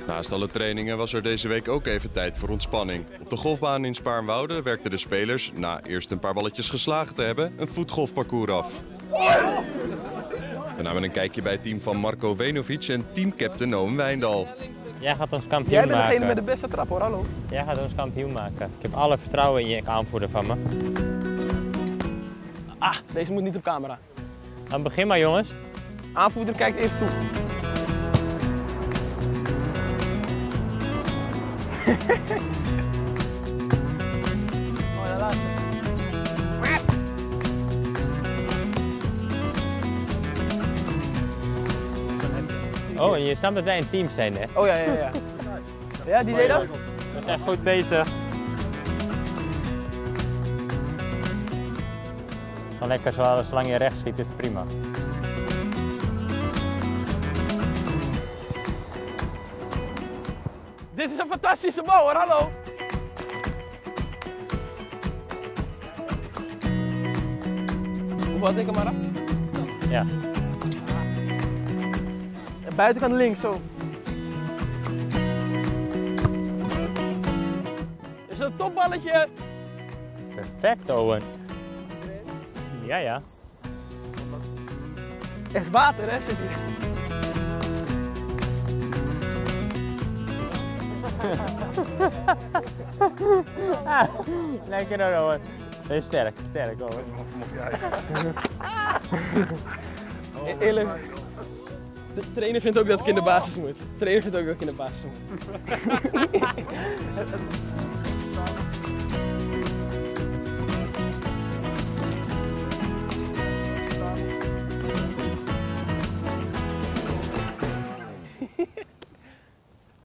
Naast alle trainingen was er deze week ook even tijd voor ontspanning. Op de golfbaan in Spaarnwoude werkten de spelers, na eerst een paar balletjes geslagen te hebben, een voetgolfparcours af. We namen een kijkje bij het team van Marco Venovic en teamcaptain Owen Wijndal. Jij gaat ons kampioen Jij bent maken. degene met de beste trap hoor, hallo. Jij gaat ons kampioen maken. Ik heb alle vertrouwen in je aanvoerder van me. Ah, deze moet niet op camera. Dan begin maar jongens. Aanvoerder kijkt eerst toe. Oh, de laatste. Oh, en je snapt dat wij een team zijn, hè? Oh ja. Ja, die deed dat? We zijn goed bezig. Dan lekker zolang je rechts schiet is het prima. Dit is een fantastische bal hoor, hallo. Hoeveel had ik hem maar af? Ja. Buitenkant links, zo. Is dat een topballetje? Perfect, Owen. Ja. Er is water, hè, zit hier. Lekker hoor, Owen. Nee, sterk, Owen. Eerlijk. De trainer vindt ook dat ik in de basis moet. De trainer vindt ook dat ik in de basis moet.